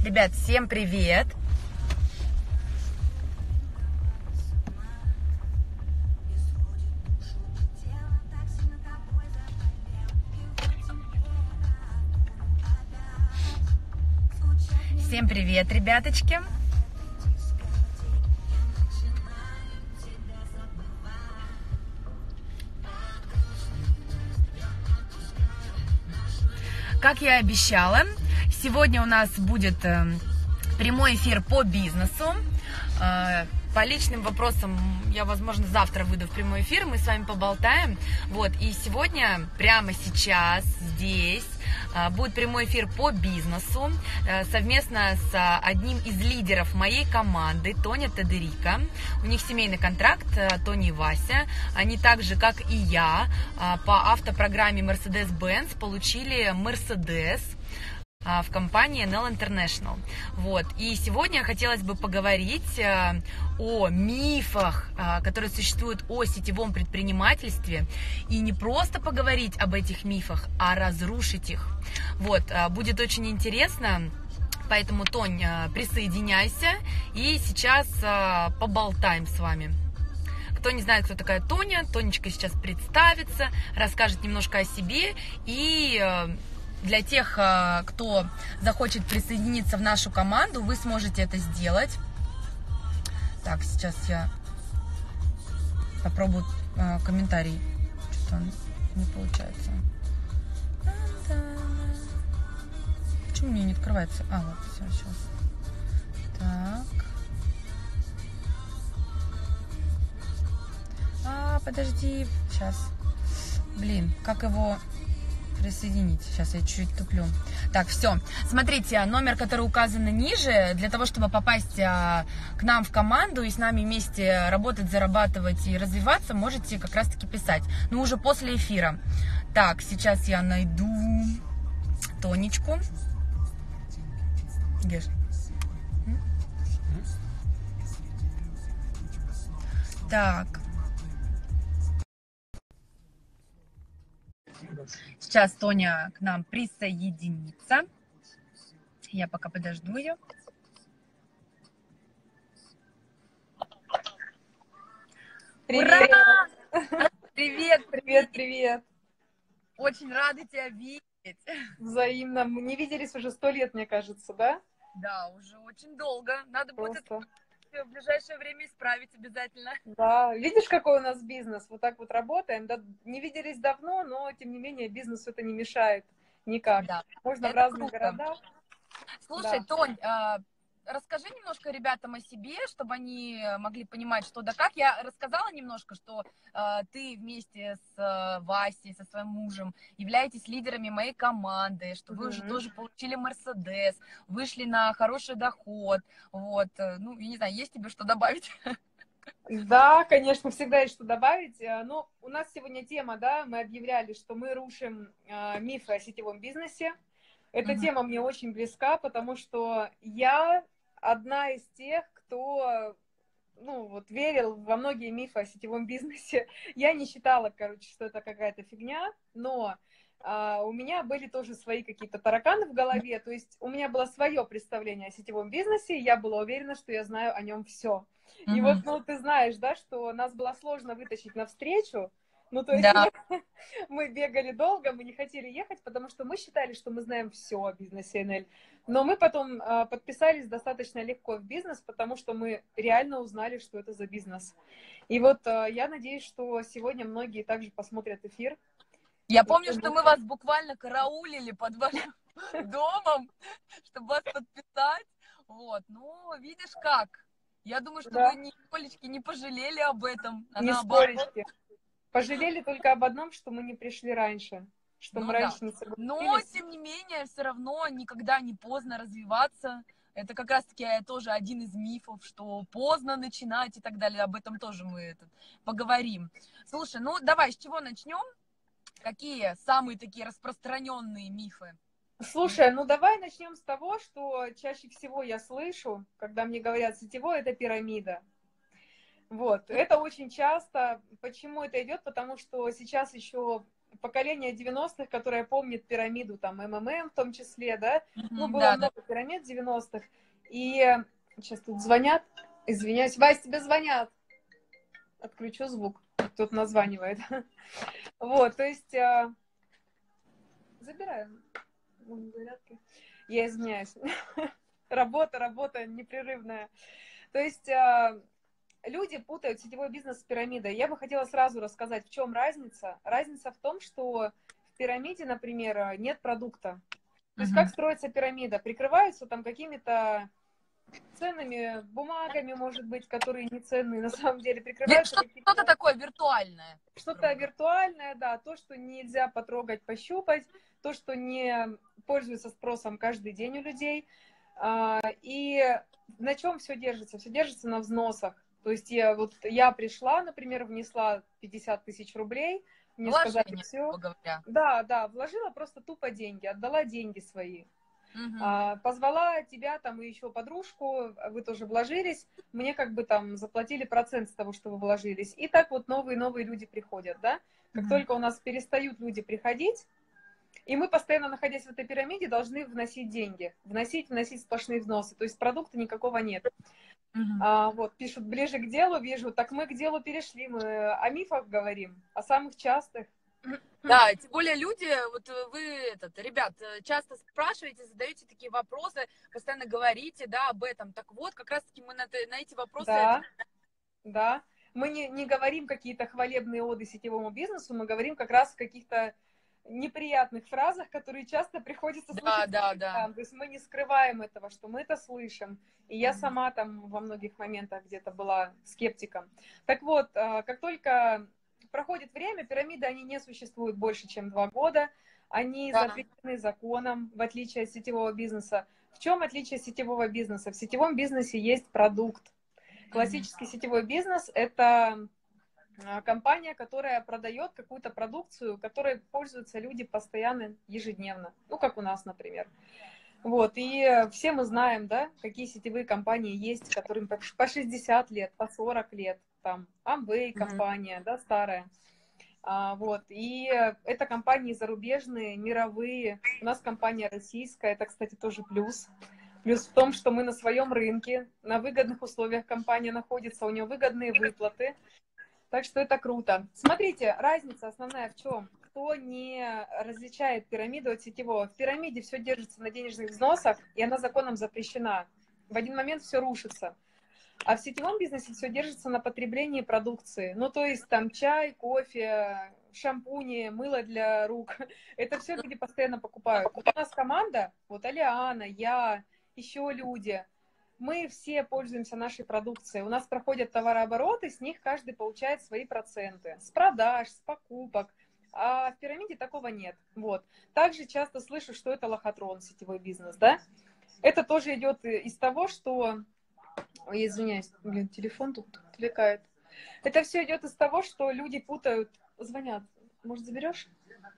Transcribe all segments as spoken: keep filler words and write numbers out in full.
Ребят, всем привет! Всем привет, ребяточки! Как я и обещала, сегодня у нас будет прямой эфир по бизнесу. По личным вопросам я, возможно, завтра выйду в прямой эфир, мы с вами поболтаем. Вот, и сегодня, прямо сейчас, здесь, будет прямой эфир по бизнесу совместно с одним из лидеров моей команды, Тоня Тодерико. У них семейный контракт, Тоня и Вася. Они так же, как и я, по автопрограмме Mercedes-Benz получили Mercedes в компании эн эл International. Вот. И сегодня хотелось бы поговорить о мифах, которые существуют о сетевом предпринимательстве, и не просто поговорить об этих мифах, а разрушить их. Вот. Будет очень интересно, поэтому, Тонь, присоединяйся, и сейчас поболтаем с вами. Кто не знает, кто такая Тоня, Тонечка сейчас представится, расскажет немножко о себе, и для тех, кто захочет присоединиться в нашу команду, вы сможете это сделать. Так, сейчас я попробую э, комментарий. Что-то не получается. Почему мне не открывается? А, вот, все, сейчас. Так. А, подожди. Сейчас. Блин, как его присоединить? Сейчас я чуть-чуть туплю. Так, все. Смотрите, номер, который указан ниже, для того, чтобы попасть а, к нам в команду и с нами вместе работать, зарабатывать и развиваться, можете как раз-таки писать. Но уже после эфира. Так, сейчас я найду Тонечку. Геш. Так. Сейчас Тоня к нам присоединится. Я пока подожду ее. Привет! Ура! Привет, привет, привет! Очень рада тебя видеть. Взаимно. Мы не виделись уже сто лет, мне кажется, да? Да, уже очень долго. Надо Просто. будет это в ближайшее время исправить обязательно. Да, видишь, какой у нас бизнес? Вот так вот работаем. Да, не виделись давно, но тем не менее бизнесу это не мешает никак. Да. Можно Это в разных круто. городах. Слушай, Да. Тонь, расскажи немножко ребятам о себе, чтобы они могли понимать, что да как. Я рассказала немножко, что э, ты вместе с э, Васей, со своим мужем, являетесь лидерами моей команды, что вы Mm-hmm. уже тоже получили Мерседес, вышли на хороший доход. Вот, ну, я не знаю, есть тебе что добавить? Да, конечно, всегда есть что добавить. Но у нас сегодня тема, да, мы объявляли, что мы рушим э, мифы о сетевом бизнесе. Эта mm-hmm. тема мне очень близка, потому что я одна из тех, кто, ну, вот, верил во многие мифы о сетевом бизнесе. Я не считала, короче, что это какая-то фигня, но а, у меня были тоже свои какие-то тараканы в голове, то есть у меня было свое представление о сетевом бизнесе, и я была уверена, что я знаю о нем все. Mm-hmm. И вот, ну, ты знаешь, да, что нас было сложно вытащить навстречу. Ну, то есть да. мы, мы бегали долго, мы не хотели ехать, потому что мы считали, что мы знаем все о бизнесе эн эл. Но мы потом э, подписались достаточно легко в бизнес, потому что мы реально узнали, что это за бизнес. И вот э, я надеюсь, что сегодня многие также посмотрят эфир. Я помню, что мы вас буквально караулили под вашим домом, чтобы вас подписать. Вот, ну, видишь как. Я думаю, что да. вы нисколечки не пожалели об этом. Нисколечки. Пожалели только об одном, что мы не пришли раньше. Что ну, мы да. раньше не согласились. Но, тем не менее, все равно никогда не поздно развиваться. Это как раз-таки тоже один из мифов, что поздно начинать и так далее. Об этом тоже мы этот, поговорим. Слушай, ну давай, с чего начнем? Какие самые такие распространенные мифы? Слушай, ну давай начнем с того, что чаще всего я слышу, когда мне говорят сетевой, это пирамида. Вот, это очень часто. Почему это идет? Потому что сейчас еще поколение девяностых, которое помнит пирамиду, там, эм эм эм в том числе, да, ну, было Да, много да. пирамид девяностых, и сейчас тут звонят, извиняюсь, Вась, тебе звонят, отключу звук, тут названивает, вот, то есть, забираем, я извиняюсь, работа, работа непрерывная, то есть, люди путают сетевой бизнес с пирамидой. Я бы хотела сразу рассказать, в чем разница. Разница в том, что в пирамиде, например, нет продукта. То есть как строится пирамида? Прикрываются там какими-то ценными бумагами, может быть, которые не ценные на самом деле. Прикрываются какие-то... Что-то такое виртуальное. Что-то виртуальное, да, то, что нельзя потрогать, пощупать, то, что не пользуется спросом каждый день у людей. И на чем все держится? Все держится на взносах. То есть я, вот, я пришла, например, внесла пятьдесят тысяч рублей, мне Вложение, сказали, все. говоря. Да, да, вложила просто тупо деньги, отдала деньги свои. Угу. А, позвала тебя там и еще подружку, вы тоже вложились, мне как бы там заплатили процент с того, что вы вложились. И так вот новые-новые люди приходят, да. Как угу. только у нас перестают люди приходить, и мы, постоянно находясь в этой пирамиде, должны вносить деньги. Вносить, вносить сплошные взносы. То есть продукта никакого нет. Uh-huh. А, вот, пишут, ближе к делу, вижу. Так мы к делу перешли. Мы о мифах говорим, о самых частых. Да, тем более люди, вот вы, этот, ребят, часто спрашиваете, задаете такие вопросы, постоянно говорите, да, об этом. Так вот, как раз-таки мы на, на эти вопросы... Да, да. Мы не, не говорим какие-то хвалебные оды сетевому бизнесу, мы говорим как раз в каких-то неприятных фразах, которые часто приходится слышать. Да, да, да. То есть мы не скрываем этого, что мы это слышим. И я сама там во многих моментах где-то была скептиком. Так вот, как только проходит время, пирамиды, они не существуют больше, чем два года. Они да. запрещены законом, в отличие от сетевого бизнеса. В чем отличие сетевого бизнеса? В сетевом бизнесе есть продукт. Классический сетевой бизнес – это компания, которая продает какую-то продукцию, которой пользуются люди постоянно, ежедневно. Ну, как у нас, например. Вот, и все мы знаем, да, какие сетевые компании есть, которым по шестьдесят лет, по сорок лет. Там Amway компания, mm-hmm. да, старая. А, вот, и это компании зарубежные, мировые. У нас компания российская, это, кстати, тоже плюс. Плюс в том, что мы на своем рынке, на выгодных условиях компания находится, у нее выгодные выплаты. Так что это круто. Смотрите, разница основная в чем? Кто не различает пирамиду от сетевого? В пирамиде все держится на денежных взносах, и она законом запрещена. В один момент все рушится. А в сетевом бизнесе все держится на потреблении продукции. Ну, то есть там чай, кофе, шампуни, мыло для рук. Это все люди постоянно покупают. Вот у нас команда, вот Алиана, я, еще люди. Мы все пользуемся нашей продукцией. У нас проходят товарообороты, с них каждый получает свои проценты. С продаж, с покупок. А в пирамиде такого нет. Вот. Также часто слышу, что это лохотрон, сетевой бизнес, да? Это тоже идет из того, что... Ой, извиняюсь, блин, телефон тут отвлекает. Это все идет из того, что люди путают... Звонят. Может, заберешь?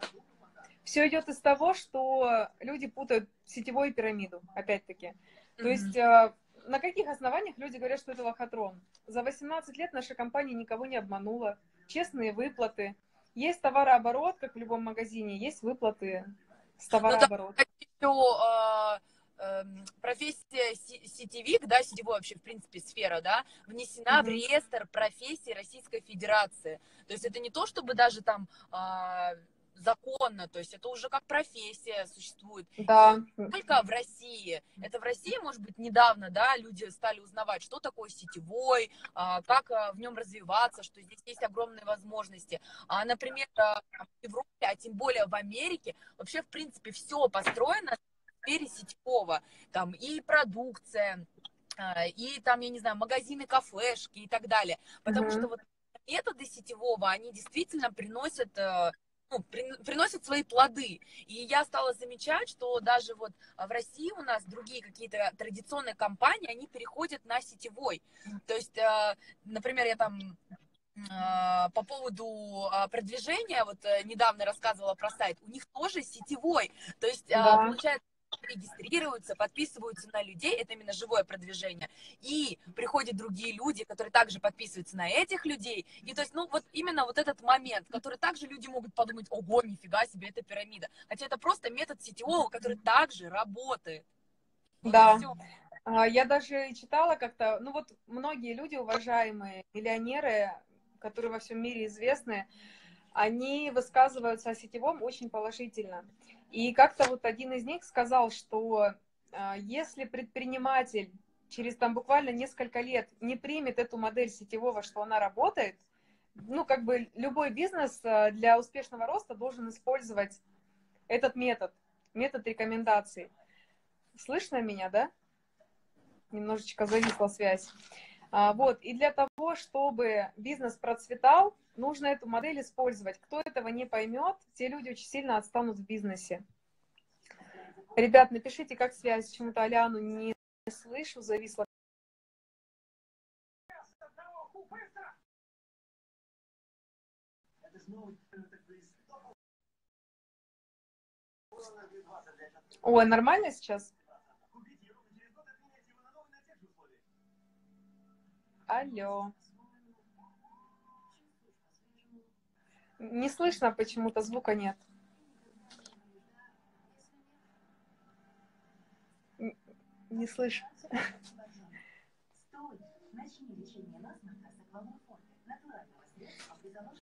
Все идет из того, что люди путают сетевую и пирамиду, опять-таки. Mm-hmm. То есть... На каких основаниях люди говорят, что это лохотрон? За восемнадцать лет наша компания никого не обманула. Честные выплаты. Есть товарооборот, как в любом магазине, есть выплаты с товарооборота. Ну, э, э, профессия сетевик, да, сетевой вообще, в принципе, сфера, да, внесена mm-hmm. в реестр профессий Российской Федерации. То есть это не то, чтобы даже там... Э, законно, то есть это уже как профессия существует. Да. Не только в России. Это в России, может быть, недавно, да, люди стали узнавать, что такое сетевой, как в нем развиваться, что здесь есть огромные возможности. А, например, в Европе, а тем более в Америке, вообще, в принципе, все построено в сфере сетевого. Там и продукция, и там, я не знаю, магазины, кафешки и так далее. Потому mm-hmm. что вот методы сетевого, они действительно приносят... Ну, при, приносят свои плоды. И я стала замечать, что даже вот в России у нас другие какие-то традиционные компании, они переходят на сетевой. То есть, э, например, я там э, по поводу э, продвижения, вот э, недавно рассказывала про сайт, у них тоже сетевой. То есть, э, да. получается, регистрируются, подписываются на людей, это именно живое продвижение, и приходят другие люди, которые также подписываются на этих людей, и то есть, ну, вот именно вот этот момент, который также люди могут подумать, ого, нифига себе, это пирамида, хотя это просто метод сетевого, который также работает. Вот Да, я даже читала как-то, ну вот многие люди, уважаемые миллионеры, которые во всем мире известны, они высказываются о сетевом очень положительно. И как-то вот один из них сказал, что если предприниматель через там буквально несколько лет не примет эту модель сетевого, что она работает, ну как бы любой бизнес для успешного роста должен использовать этот метод, метод рекомендаций. Слышно меня, да? Немножечко зависла связь. А, вот, и для того, чтобы бизнес процветал, нужно эту модель использовать. Кто этого не поймет, те люди очень сильно отстанут в бизнесе. Ребят, напишите, как связь. Почему-то Аляну не слышу, зависла. Ой, нормально сейчас? Алло. Не слышно почему-то, звука нет. Не слышу.